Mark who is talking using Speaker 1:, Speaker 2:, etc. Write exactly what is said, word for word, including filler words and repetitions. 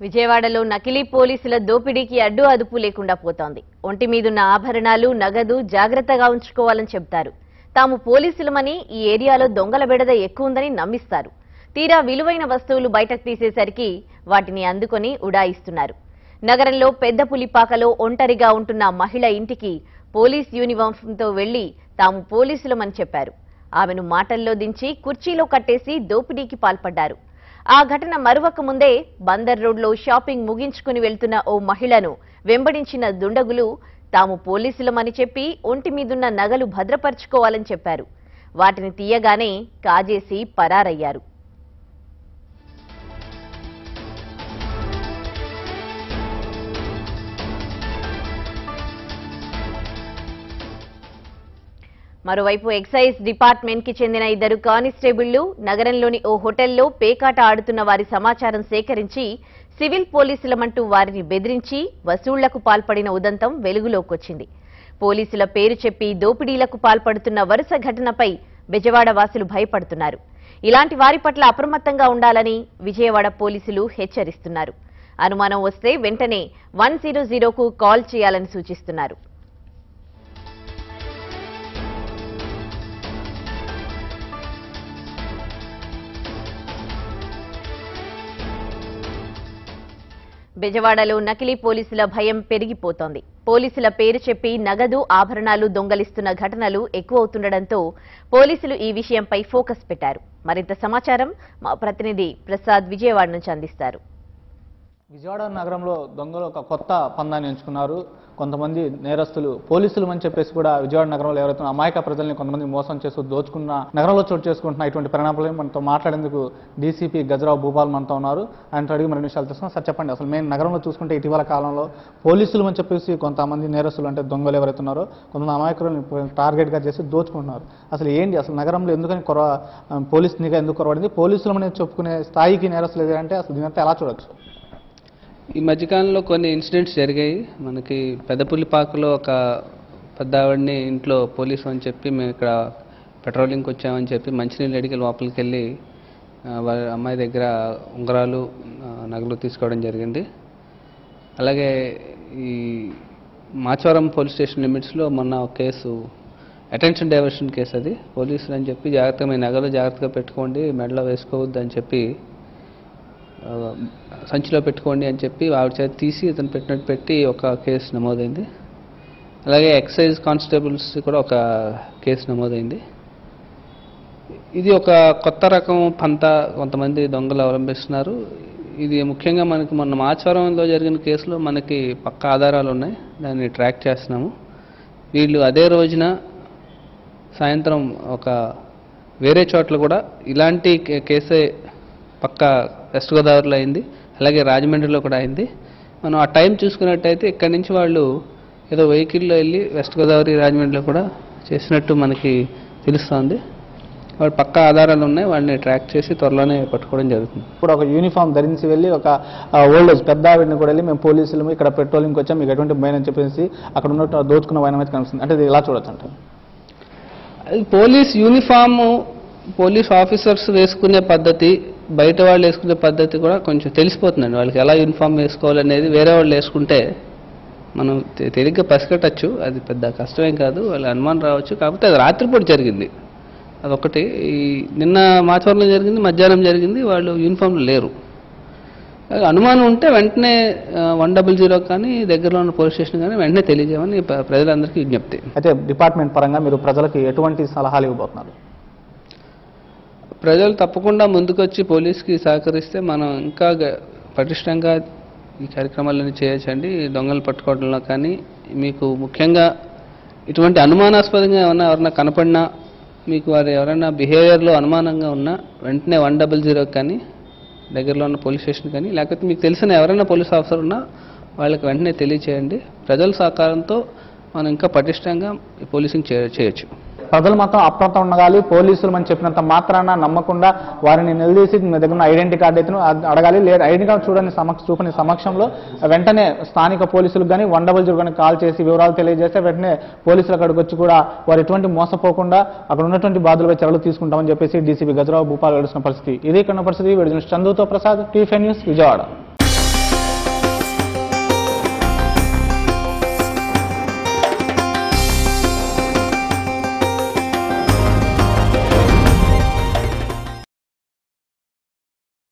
Speaker 1: విజయవాడలో నకిలీ పోలీసుల దోపిడీకి అడ్డు అదుపు లేకుండా పోతోంది. ఒంటి మీదున్న ఆభరణాలు, నగదు జాగ్రత్తగా ఉంచుకోవాలని చెబుతారు. తాము పోలీసులమని ఈ ఏరియాలో దొంగల బెడద ఎక్కువ ఉందని నమ్మిస్తారు. తీరా విలువైన వస్తువులు బయటకు తీసేసరికి వాటిని అందుకొని ఉడాయిస్తున్నారు. నగరంలో పెద్ద పులిపాకలో ఒంటరిగా ఉంటున్న మహిళ ఇంటికి పోలీస్ యూనిఫామ్తో వెళ్లి తాము పోలీసులమని చెప్పారు. ఆమెను మాటల్లో దించి కుర్చీలో కట్టేసి దోపిడీకి పాల్పడ్డారు. ఆ ఘటన మరువక ముందే బందర్ రోడ్లో షాపింగ్ ముగించుకుని వెళ్తున్న ఓ మహిళను వెంబడించిన దుండగులు తాము పోలీసులమని చెప్పి ఒంటి మీదున్న నగలు భద్రపరుచుకోవాలని చెప్పారు. వాటిని తీయగానే కాజేసి పరారయ్యారు. మరోవైపు ఎక్సైజ్ డిపార్ట్మెంట్ కి చెందిన ఇద్దరు కానిస్టేబుళ్లు నగరంలోని ఓ హోటల్లో పేకాట ఆడుతున్న వారి సమాచారం సేకరించి సివిల్ పోలీసులమంటూ వారిని బెదిరించి వసూళ్లకు పాల్పడిన ఉదంతం వెలుగులోకొచ్చింది. పోలీసుల పేరు చెప్పి దోపిడీలకు పాల్పడుతున్న వరుస ఘటనపై బెజవాడ వాసులు భయపడుతున్నారు. ఇలాంటి వారి పట్ల అప్రమత్తంగా ఉండాలని విజయవాడ పోలీసులు హెచ్చరిస్తున్నారు. అనుమానం వస్తే వెంటనే వన్ జీరో జీరోకు కాల్ చేయాలని సూచిస్తున్నారు. బెజవాడలో నకిలీ పోలీసుల భయం పెరిగిపోతోంది. పోలీసుల పేరు చెప్పి నగదు, ఆభరణాలు దొంగలిస్తున్న ఘటనలు ఎక్కువవుతుండటంతో పోలీసులు ఈ విషయంపై ఫోకస్ పెట్టారు. మరింత సమాచారం మా ప్రతినిధి ప్రసాద్ విజయవాడ నుంచి అందిస్తారు.
Speaker 2: విజయవాడ నగరంలో దొంగలు ఒక కొత్త పందాన్ని ఎంచుకున్నారు. కొంతమంది నేరస్తులు పోలీసులు అని చెప్పేసి కూడా విజయవాడ నగరంలో ఎవరైతే అమాయక ప్రజల్ని కొంతమంది మోసం చేస్తూ దోచుకున్న నగరంలో చోటు చేసుకుంటున్న ఇటువంటి పరిణామాలు మనతో మాట్లాడేందుకు డీసీపీ గజరావు భూపాల్ మనతో ఉన్నారు. ఆయనతో అడిగి మరిన్ని విషయాలు తెలుసుకున్నాం. సార్ చెప్పండి, అసలు మేము నగరంలో చూసుకుంటే ఇటీవల కాలంలో పోలీసులు అని చెప్పేసి కొంతమంది నేరస్తులు అంటే దొంగలు ఎవరైతే ఉన్నారో కొంతమంది అమాయకులను టార్గెట్గా చేసి దోచుకుంటున్నారు. అసలు ఏంటి అసలు నగరంలో ఎందుకని కొర పోలీస్ నిఘా ఎందుకు కొరబడింది? పోలీసులు అనేది చెప్పుకునే స్థాయికి నేరస్తులు ఎదురంటే అసలు దీనంతా ఎలా చూడొచ్చు?
Speaker 3: ఈ మధ్యకాలంలో కొన్ని ఇన్సిడెంట్స్ జరిగాయి. మనకి పెద్దపుల్లిపాకలో ఒక పెద్ద ఆవిడని ఇంట్లో పోలీసు అని చెప్పి మేము ఇక్కడ పెట్రోలింగ్కి వచ్చామని చెప్పి మంచినీళ్ళు అడిగి లోపలికి వెళ్ళి వాళ్ళ అమ్మాయి దగ్గర ఉంగరాలు, నగలు తీసుకోవడం జరిగింది. అలాగే ఈ మాచవరం పోలీస్ స్టేషన్ లిమిట్స్లో మొన్న ఒక కేసు అటెన్షన్ డైవర్షన్ కేసు, అది పోలీసులు అని చెప్పి జాగ్రత్తగా మీ నగలు జాగ్రత్తగా పెట్టుకోండి, మెడలో వేసుకోవద్దు అని చెప్పి సంచిలో పెట్టుకోండి అని చెప్పి ఆవిడ చేతి తీసి ఇతను పెట్టినట్టు పెట్టి ఒక కేసు నమోదైంది. అలాగే ఎక్సైజ్ కానిస్టేబుల్స్ కూడా ఒక కేసు నమోదైంది. ఇది ఒక కొత్త రకం పంత కొంతమంది దొంగలు అవలంబిస్తున్నారు. ఇది ముఖ్యంగా మనకి మొన్న మాచవరంలో జరిగిన కేసులో మనకి పక్కా ఆధారాలు ఉన్నాయి, దాన్ని ట్రాక్ చేస్తున్నాము. వీళ్ళు అదే రోజున సాయంత్రం ఒక వేరే చోట్ల కూడా ఇలాంటి కేసే పక్కా వెస్ట్ గోదావరిలో అయింది, అలాగే రాజమండ్రిలో కూడా అయింది. మనం ఆ టైం చూసుకున్నట్టయితే ఇక్కడి నుంచి వాళ్ళు ఏదో వెహికల్లో వెళ్ళి వెస్ట్ గోదావరి, రాజమండ్రిలో కూడా చేసినట్టు మనకి తెలుస్తోంది. వాళ్ళు పక్కా ఆధారాలు ఉన్నాయి, వాళ్ళని ట్రాక్ చేసి త్వరలోనే పట్టుకోవడం జరుగుతుంది.
Speaker 2: ఇప్పుడు ఒక యూనిఫామ్ ధరించి వెళ్ళి ఒక ఓల్డ్ ఏజ్ పెద్ద ఆవిడని కూడా వెళ్ళి మేము పోలీసులు ఇక్కడ పెట్రోలింగ్కి వచ్చాం, మీకు ఎటువంటి భయం అని చెప్పేసి అక్కడ ఉన్నట్టు దోచుకున్న భయం అయితే కనిపిస్తుంది. అంటే ఇది ఎలా చూడొచ్చు అంటే
Speaker 3: అది పోలీస్ యూనిఫాము, పోలీస్ ఆఫీసర్స్ వేసుకునే పద్ధతి, బయట వాళ్ళు వేసుకునే పద్ధతి కూడా కొంచెం తెలిసిపోతుందండి. వాళ్ళకి ఎలా యూనిఫామ్ వేసుకోవాలనేది వేరే వాళ్ళు వేసుకుంటే మనం తేలిగ్గా పసిగట్టచ్చు. అది పెద్ద కష్టమేం కాదు, వాళ్ళ అనుమానం రావచ్చు. కాకపోతే అది రాత్రిపూట జరిగింది, అదొకటి. ఈ నిన్న మాచవరంలో జరిగింది, మధ్యాహ్నం జరిగింది, వాళ్ళు యూనిఫామ్లో లేరు. అనుమానం ఉంటే వెంటనే వన్ డబుల్ జీరో కానీ దగ్గరలో ఉన్న పోలీస్ స్టేషన్ కానీ వెంటనే తెలియజేయమని ప్రజలందరికీ విజ్ఞప్తి.
Speaker 2: అయితే డిపార్ట్మెంట్ పరంగా మీరు ప్రజలకి ఎటువంటి సలహాలు ఇవ్వబోతున్నారు?
Speaker 3: ప్రజలు తప్పకుండా ముందుకొచ్చి పోలీస్కి సహకరిస్తే మనం ఇంకా పటిష్టంగా ఈ కార్యక్రమాలను చేయొచ్చండి. దొంగలు పట్టుకోవడంలో కానీ మీకు ముఖ్యంగా ఇటువంటి అనుమానాస్పదంగా ఏమన్నా ఎవరైనా కనపడినా, మీకు వారు ఎవరైనా బిహేవియర్లో అనుమానంగా ఉన్నా వెంటనే వన్ డబల్ జీరో కానీ దగ్గరలో ఉన్న పోలీస్ స్టేషన్ కానీ, లేకపోతే మీకు తెలిసిన ఎవరైనా పోలీస్ ఆఫీసర్ ఉన్నా వాళ్ళకి వెంటనే తెలియచేయండి. ప్రజల సహకారంతో మనం ఇంకా పటిష్టంగా పోలీసింగ్ చేయొచ్చు.
Speaker 2: ప్రజలు మాత్రం అప్రమత్తం ఉండాలి. పోలీసులు అని చెప్పినంత మాత్రాన నమ్మకుండా వారిని నిలదీసి మీ దగ్గర ఉన్న ఐడెంటిటీ కార్డు అయితే అడగాలి. లేదా ఐడెంటిటీ కార్డు చూడని సమక్ష చూపని సమక్షంలో వెంటనే స్థానిక పోలీసులకు కానీ వన్ డబల్ జీరో కానీ కాల్ చేసి వివరాలు తెలియజేస్తే వెంటనే పోలీసులు అక్కడికి వచ్చి కూడా వారు ఎటువంటి మోసపోకుండా అక్కడ ఉన్నటువంటి బాధలపై చర్యలు తీసుకుంటామని చెప్పేసి డీసీపీ గజరావు భూపాల్ వెడుస్తున్న పరిస్థితి. ఇదే కన్నా పరిస్థితి. చందుతో Prasad, TV five news, Vijayawada.